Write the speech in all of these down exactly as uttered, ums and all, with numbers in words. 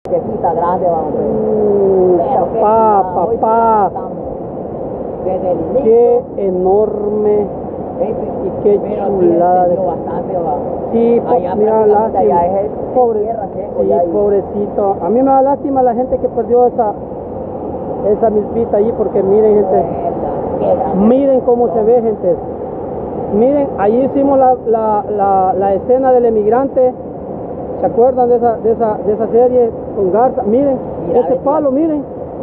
Que aquí está grande, vamos. Uh, Pero papá, que, papá. Desde el inicio. Qué enorme y qué pero chulada. Sí, de... bastante, va. Sí, po, allá mira, lástima. Allá es Pobre, tierra seco, sí, ya ahí. pobrecito. A mí me da lástima la gente que perdió esa esa milpita allí, porque miren, gente. Miren cómo se ve, gente. Miren, allí hicimos la, la, la, la escena del emigrante. ¿Se acuerdan de esa, de esa, de esa serie con Garza? Miren, Mira, ese palo, miren.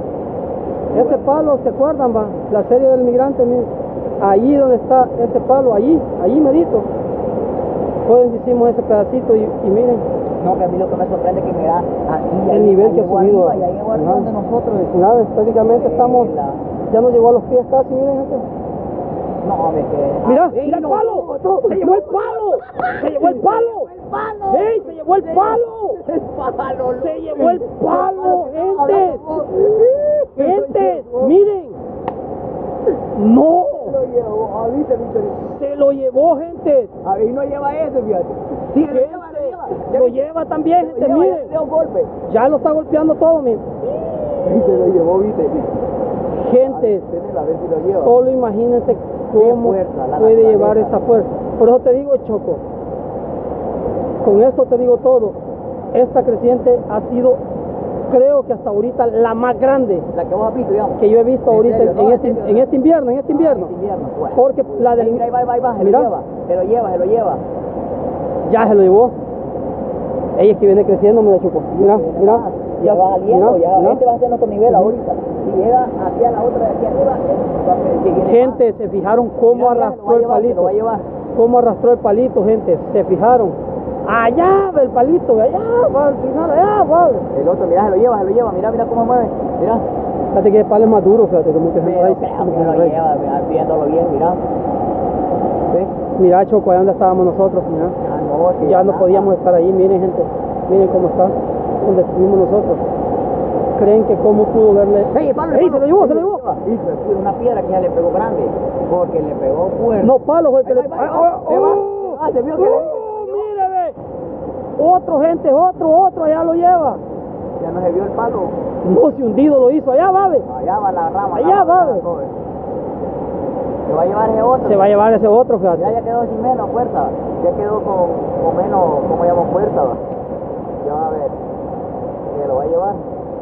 Ese palo, ¿se acuerdan, va? La serie del emigrante, miren. Allí donde está ese palo, allí, allí merito. Pueden hicimos ese pedacito y, y miren. No, que a mí lo que me sorprende es que mira aquí el nivel que ha subido. Arriba, ya llegó arriba de nosotros. Una vez prácticamente estamos, ya nos llegó a los pies casi, miren, gente. No, hombre, que... Mira, Ey, mira el no, palo, no, no, se llevó el palo, se llevó el palo, ¡ey, se llevó el palo! El palo, Se llevó el palo, gente, gente, miren, no, lo llevó, ah, viste, viste, se lo llevó, gente. a ver, no lleva ese, fíjate. Sí, lo lleva, lo lleva. Lo lleva también, gente, Lo lleva, miren, ya le dio un golpe. ya lo está golpeando todo, miren. Se lo llevó, viste. Gente, A ver si lo lleva. solo imagínense cómo fuerza, la puede naturaleza. llevar esa fuerza. Por eso te digo, Choco, con esto te digo todo. Esta creciente ha sido, creo que hasta ahorita, la más grande La que vos has visto, digamos. que yo he visto ¿En ahorita serio? en, No, este, en serio, en no. este invierno, en este invierno. Ah, este invierno, bueno. Porque la del... Mira, ahí va, ahí va, ahí va, se Mira. lo lleva, se lo lleva, se lo lleva. Ya se lo llevó. Ella es que viene creciendo, mira, Choco. Mira, mira. Ya va saliendo, mira, ya. mira. Este va a ser nuestro nivel ahorita. Si llega hacia la otra de aquí arriba, es- va a ser- que viene Gente, más. se fijaron cómo Mira, mira, arrastró lo va a el llevar, se palito. lo va a llevar. Cómo arrastró el palito, gente. Se fijaron. Allá va el palito, allá va al final, allá va. El otro, mira, se lo lleva, se lo lleva. Mira, mira cómo mueve. Mira. Fíjate que el palo es más duro, fíjate, como que se Pero raíz, creo como que que lo se raíz. lleva, mira, viéndolo bien, mira. ¿Sí? Mira, Choco, allá donde estábamos nosotros, mira. Ah, no, es que Ya no nada. podíamos estar ahí, miren, gente. Miren cómo está, donde estuvimos nosotros. ¿Creen que cómo pudo verle? ¡Ey, el palo! ¡Ey, se lo llevó, se lo llevó! Y fue una piedra que ya le pegó grande, porque le pegó fuerte. No, palo fue el que Ahí le... va, ahí va, ¡Ah, ahí va, oh! ahí va, se vio que le- ¡Oh, mire, ve! Otro, gente, otro, otro, allá lo lleva. Ya no se vio el palo. No, si hundido lo hizo, allá va, ve. Allá va la rama. Allá la va, rama, ve. todo. Se va a llevar ese otro. Se va a llevar ese otro, fíjate. Ya, ya quedó sin menos fuerza. Ya quedó con, con menos, ¿cómo llamamos? Fuerza, va. Ya va a ver. Se lo va a llevar.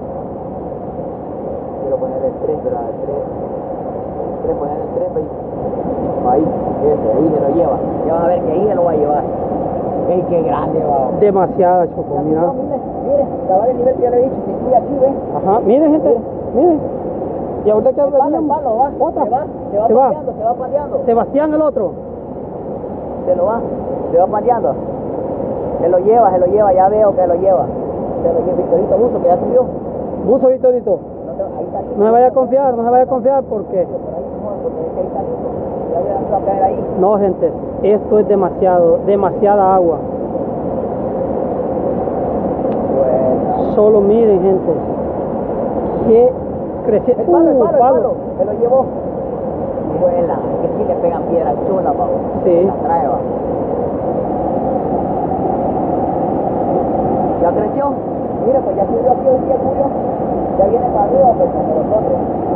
Quiero poner el tres, ¿verdad? El tres. El tres, poner el tres, ahí. Ahí, ese, ahí se lo lleva. Ya vas a ver que ahí se lo va a llevar. ¡Ey, qué grande, va! Demasiada, Choco, Ya, mira. no, mire, mire, cabal el nivel que ya le he dicho. Si estoy aquí, ¿ves? Ajá, miren, gente, miren. Y ahorita que El palo, el veníamos, palo, va. otra. Se va, se va Se va. pateando, se va pateando. Sebastián el otro. Se lo va, se va pateando. Se lo lleva, se lo lleva, ya veo que lo lleva. Se lo lleva Victorito Busto, que ya subió. Buzo, Victorito. No, te- ahí está. No se vaya a confiar, no se vaya a confiar porque... Por ahí mejor, porque es que ahí está listo. Ya voy a- va a caer ahí. No, gente, esto es demasiado, demasiada agua. Bueno. Solo miren, gente. Qué creciente. El palo, el Uh, palo, el palo. Se lo llevó. Vuela, que sí le pegan piedras chulas, pavo. Sí. La trae, va. Ya creció. Mira, pues ya subió aquí hoy día, Julio. Ya viene para arriba, pues, como nosotros.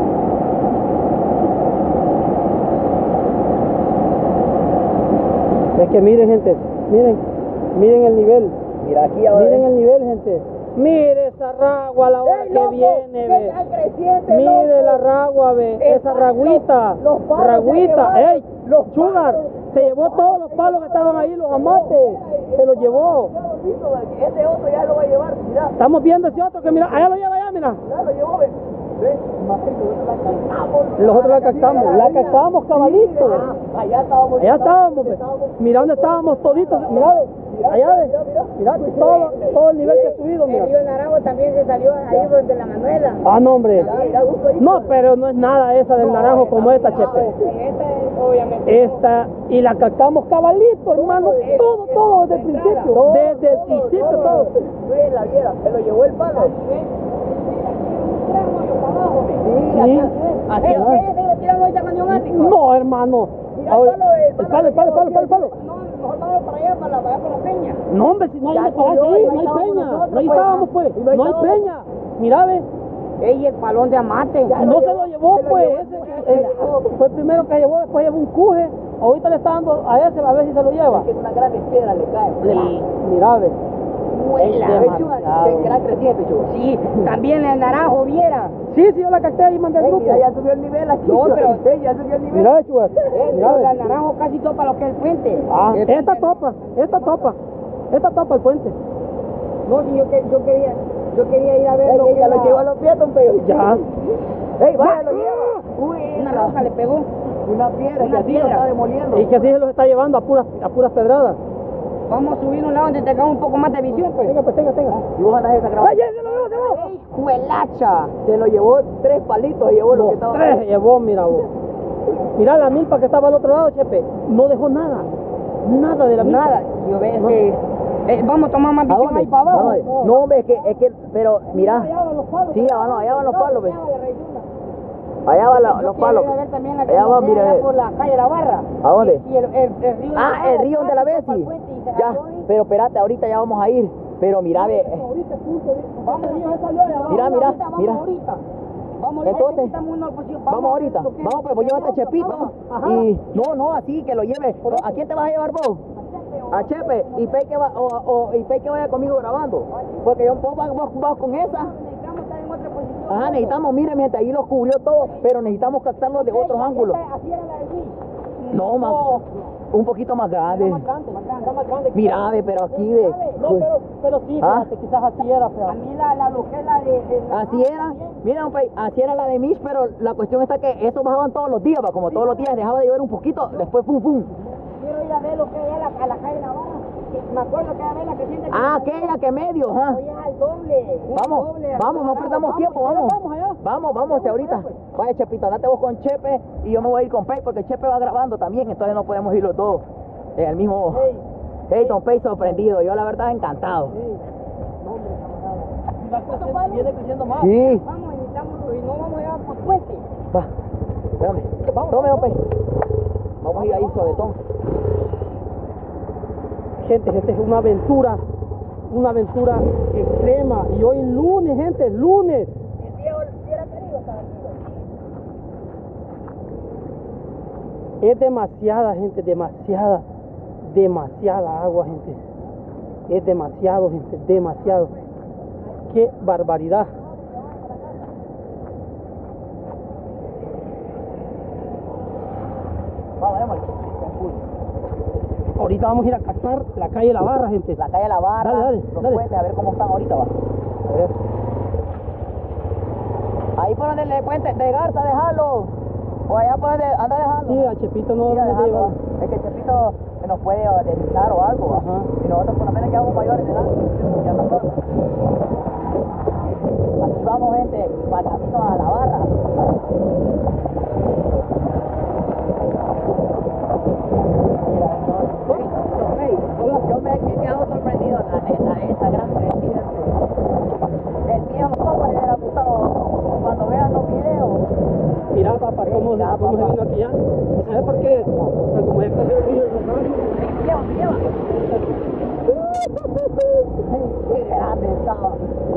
Es que miren, gente, miren, miren el nivel. Mira, aquí ahora. Miren el nivel, gente. Mire esa ragua a la hora ¡Ey, que loco! viene, ¡Que ve. ya creciente, Mire loco! la ragua, ve. El Esa palo, raguita. los palos se Raguita. llevaron, Ey, los Sugar. palos. Se llevó todos los palos que estaban ahí, los amates. Se los llevó. Ya lo visto, ve, ese otro ya lo va a llevar, mira. Estamos viendo ese otro que mira, allá lo lleva allá, mira. Ya lo llevó, ve. Ve, Matrito, nosotros la captamos. Nosotros la captamos, la captamos, cabalito. Ah, allá estábamos. Allá estábamos, ve. Mira dónde estábamos toditos. Mira, ve. Allá, ve. Mira, todo, todo el nivel que ha subido, El mira. río Naranjo también se salió ahí por de la Manuela. Ah, no, hombre. Mira, gusto ahí. No, pero no es nada esa del naranjo como esta, chepe. En esta, obviamente. Esta, y la captamos cabalito, hermano. Todo, todo, desde el principio. Desde el principio, todo. Ve, la viera, se lo llevó el palo. Sí, Sí. aquí, ¿Eh? aquí. ¿Qué se le tiran ahorita con neumático? No, hermano. Mira, Ahora- el palo, el El palo, el palo, el palo, el palo, el palo. No, mejor vamos para allá, para la, para allá por la peña. No, hombre, si no hay Ya donde pararse subió, ahí, y no ahí hay estábamos peña. nosotros, No ahí pues. estábamos, pues. Y no ahí No hay estábamos. peña. Mira, ve. Ey, el palón de amate. Ya Y lo no se llevó, lo llevó, se lo pues. llevó, Ese, se lo el- llevó. fue el primero que llevó, después llevó un cuje. Ahorita le está dando a ese, a ver si se lo lleva. Es que una gran piedra le cae. Sí, mira, ve. Huela. Ey, Pechuga, demasiado. que gran creciente, pechuga. Sí, también el naranjo, viera. Sí, sí, yo la capté y mandé el Ey, grupo. mira, ya subió el nivel aquí. No, pero- Ey, ya subió el nivel. Mira, chugas. Eh, Mira, pero ve. el naranjo casi topa lo que es el puente. Ah, El esta puente no. topa, esta topa. Esta topa el puente. No, si yo, que, yo quería, yo quería ir a ver Ey, lo ey, que ya era- lo lleva a los pies, don Pedro. Ya. Ey, vaya, lo lleva. Uy, Una la- roca le pegó. Una piedra Una que así lo piedra. está demoliendo. Y que así se los está llevando a puras, a puras pedradas. Vamos a subir un lado donde tengamos un poco más de visión, pues. Venga, pues tenga, tenga. Y vos andás esa grabada. ¡Ay, ya se lo veo, se lo veo! ¡Ey, juelacha! Se lo llevó tres palitos, se llevó lo que Los estaba. tres se llevó, mira vos. Mira la milpa que estaba al otro lado, Chepe. No dejó nada. Nada de la milpa. Nada, yo veo No. que... eh, vamos a tomar más ¿A visión dónde? ahí para abajo. ¿A dónde? No, hombre, es que, es que, pero mira. Allá van los palos. Sí, allá van, allá van los palos, ve. Ya, la reyuna. Allá van la- Yo los quiero palos. ir a ver también la Allá va, que mira, allá ve. por la calle La Barra. ¿A dónde? Y el, el, el río de la Ah, Barra, el río donde la ves, pasa sí. al puente y se Ya, salió ahí. pero espérate, ahorita ya vamos a ir. Pero mira, ve. Ahorita punto. Vamos, ya salió allá abajo. Mira, mira, ahorita, vamos mira. ahorita. Vamos ahorita, Entonces, necesitamos una posición. Vamos a ahorita, ver lo que- vamos pues, pues llévate a Chepito. Vamos. Ajá. Y no, no, así que lo lleve. ¿A quién te vas a llevar vos? A Chepe. Y Pei que va, o, o, y Pei que vaya conmigo grabando. Porque yo vos vas vos, vos con esa. Necesitamos estar en otra posición. Ajá, necesitamos, miren, mi gente, ahí los cubrió todo, pero necesitamos captarlo de otros ángulos. Así era la de Luis. No, más, un poquito más grande. Era más grande, era más grande. Mira, ve, pero aquí ve. No, pero, pero sí, ¿Ah? fíjate, quizás así era, A fíjate. mí la, la lujela de, de la- Así era, mira, Pei, así era la de Mish, pero la cuestión está que eso bajaban todos los días, va, como todos los días dejaba de llover un poquito, después pum pum. Quiero ir a ver lo que es a la, a la calle Navarra. que Me acuerdo que a ver la que siente. Ah, aquella que medio, ajá. Hoy es al doble. un Vamos, doble, vamos, no al perdamos vamos, tiempo, vamos. vamos allá. Vamos, vamos, hacia ahorita. Vaya, Chepito, andate vos con Chepe y yo me voy a ir con Pei porque Chepe va grabando también, entonces no podemos ir los dos en el mismo. Ey. Hey, Don Pei sorprendido, yo la verdad encantado. Sí. No, hombre, camarada. Y va creciendo, viene creciendo más. Sí, Vamos, necesitamos, y no vamos a llevar por puente. va, espérame. Tome, Don Pei. Vamos a ir ahí suavetón. Gente, gente, es una aventura, una aventura extrema. Y hoy lunes, gente, lunes. El viejo hubiera querido estar aquí. Es demasiada, gente, demasiada, demasiada agua, gente. Es demasiado, gente, demasiado. Qué barbaridad. Vamos, vamos. Ahorita vamos a ir a captar la calle La Barra, gente. La calle La Barra, Dale, dale, los dale. puentes, a ver cómo están ahorita, va. A ver. Ahí por donde el puente de Garza, déjalo. O allá por donde, anda, déjalo. Sí, a Chepito no Sí, no a te dejarlo, lleva. va. Es que Chepito nos puede deslizar o algo, va. Ajá. Y nosotros por lo menos quedamos mayores de edad. Ya no somos. Aquí vamos, gente, para el camino a La Barra. Mira, entonces, hey, hey, yo me he quedado sorprendido, la neta, esa gran presidente. El viejo cómo le hubiera gustado cuando vean los videos. Mira, papá, cómo, Mira, cómo se papá. vino aquí ya. ¿Sabes por qué? Porque como ya creció el río Rosario. Lleva, lleva. Qué grande estaba.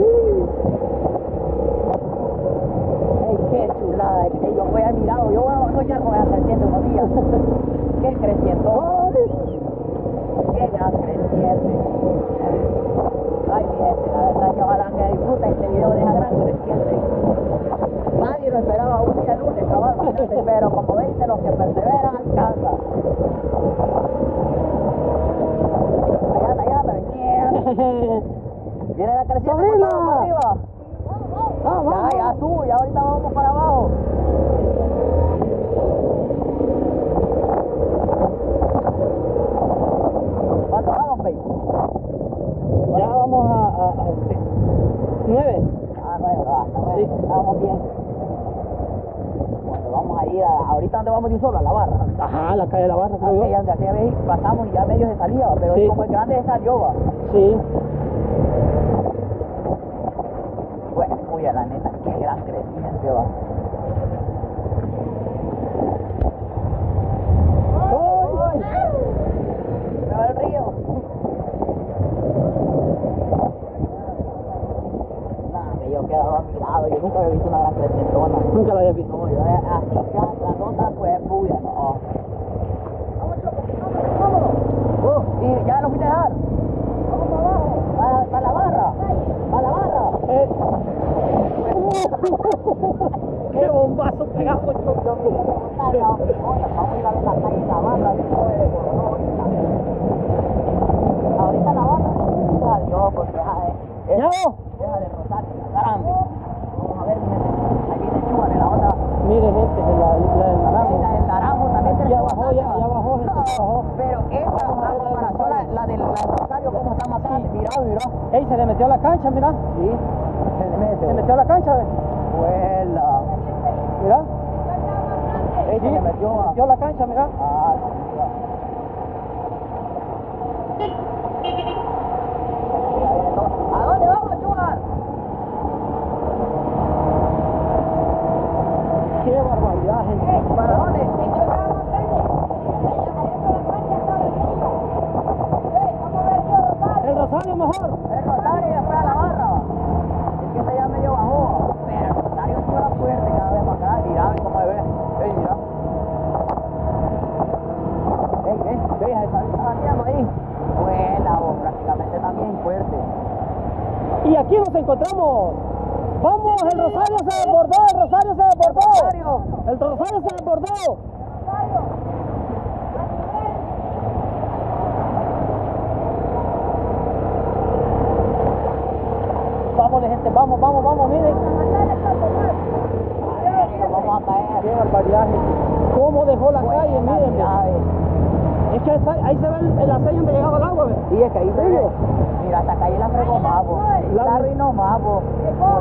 Ey, qué chulada. Ey, yo voy a mirado, yo voy a soñar con esa creciente unos días. Qué creciente. Qué gran creciente. Ay, mi gente, la verdad que ojalá que disfruten este video de esa gran creciente. Nadie lo esperaba un día lunes, cabal, pero como veis, los que perseveran alcanzan. Allá anda, allá anda. Viene la creciente ¡Sobrina! por para arriba. Ya, ya sube, ya ahorita vamos para abajo. ¿Cuánto va, Don Pei? Ya vamos a, a, a este, nueve. Ah, no, ya va, Sí. estamos bien. Bueno, vamos a ir a, ahorita donde vamos de un solo, a La Barra. Ajá, la calle La Barra, creo yo. Aquella donde aquella vez pasamos y ya medio se salía, va, pero Sí. como el grande se salió, va. Sí. Bueno, uy, a la neta, qué gran creciente, va. ¡Ay! Me va el río. yo quedaba mirado, yo nunca había visto una gran crecientona. Nunca la había visto. No, yo era así ya, grandota, pues puya, no. Uh, y ya lo fuiste a dejar. Para, para la barra. Para la barra. Eh. ¡Qué bombazo pegado, choco! Vamos a ir a ver la calle en la barra, ahorita la barra, yo, porque ¿Ya vos? deja de Rosario, carambe. Vamos a ver, mi gente, ahí viene Chuan en la otra. Mire, gente, la, la del naranjo. La del naranjo también. Ya bajó, ya, ya bajó, gente, ya bajó. Pero esta comparación, la, la del la del Rosario, ¿cómo está más grande? Mirá, mirá. Ey, se le metió a la cancha, mira. Sí, se le mete. Se metió a la cancha, ve. Vuela. Mira. Ey, se le metió Se a... metió a la cancha, mira. Ah, sí, ¿a dónde vamos, Chuan? Qué barbaridad, gente. ¿Para dónde? El Rosario mejor. El Rosario y después a la barra. Es que ese ya medio bajó. Pero el Rosario sube fuerte cada vez más grande. Mira, ve cómo se ve. Ey, mira. Ey, ey, ve, ahí está bateando ahí. Buena, vos, prácticamente también fuerte. Y aquí nos encontramos. Vamos, el Rosario se desbordó, el Rosario se desbordó. Rosario. El Rosario se desbordó. Vamos, gente, vamos, vamos, vamos, miren. Vamos a caer. Qué barbaridad, gente. Cómo dejó la calle, miren. Mira, ve. Es que está, ahí se ve el, el aceite donde llegaba el agua, ve. Sí, es que ahí se ve. Mira, hasta calle la fregó más, vos. La- La arruinó más, vos.